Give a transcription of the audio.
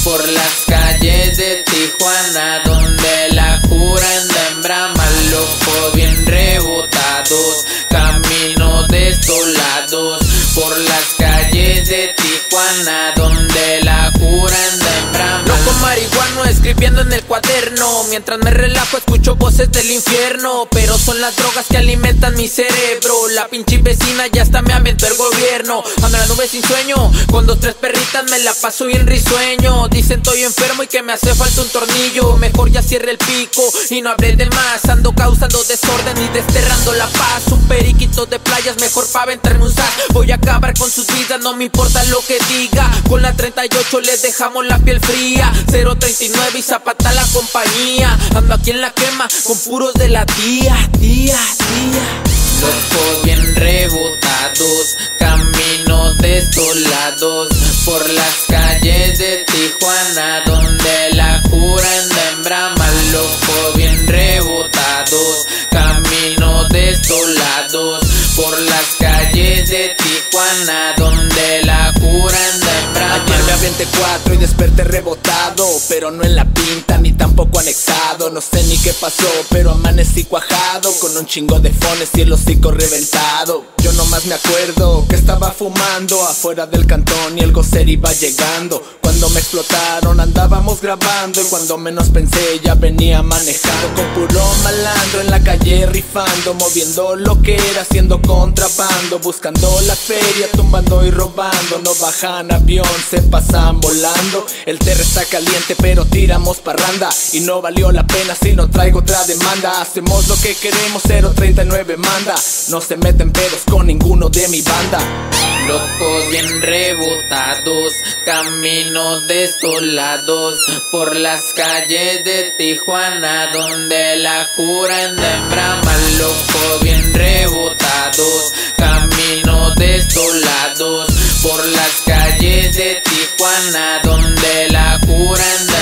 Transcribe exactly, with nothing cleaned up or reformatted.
por las calles de Tijuana, donde la cura anda en brama, locos bien rebotados, camino desolados, por las calles de Tijuana, donde la cura anda en brama. Loco marihuano escribiendo en el cuaderno, mientras me relajo escucho voces del infierno, pero son las drogas que alimentan mi cerebro. La pinche vecina ya hasta me aventó el gobierno. Ando en la nube sin sueño, con dos tres perritas me la paso bien risueño. Dicen estoy enfermo y que me hace falta un tornillo, mejor ya cierre el pico y no hable de más. Ando causando desorden y desterrando la paz. Un periquito de playas, mejor pa' aventarme un sac. Voy a acabar con sus vidas, no me importa lo que diga. Con la treinta y ocho les dejamos la piel fría, cero treinta y nueve y Zapata la compañía. Ando aquí en la quema con puros de la tía, tía, tía. Locos bien rebotados, caminos desolados, por las calles de Tijuana, donde la cura anda en brama. Locos bien rebotados, caminos desolados, por las calles de Tijuana, donde la cura anda en brama. Ayer me aventé cuatro y desperté rebotado, pero no en la pinta ni tampoco anexado. No sé ni qué pasó, pero amanecí cuajado, con un chingo de fones y el hocico reventado. Yo nomás me acuerdo que estaba fumando afuera del cantón y el gocer iba llegando. Cuando me explotaron andábamos grabando y cuando menos pensé ya venía manejando. Con puro malandro en la calle rifando, moviendo lo que era, haciendo contrabando, buscando la feria, tumbando y robando. No bajan avión, se pasan volando. El terreno está caliente pero tiramos parranda, y no valió la pena si no traigo otra demanda. Hacemos lo que queremos, cero treinta y nueve manda, no se meten pedos con ninguno de mi banda. Locos bien rebotados, caminos desolados, por las calles de Tijuana, donde la cura anda en brama. Locos bien rebotados, caminos desolados, por las calles de Tijuana, donde la cura anda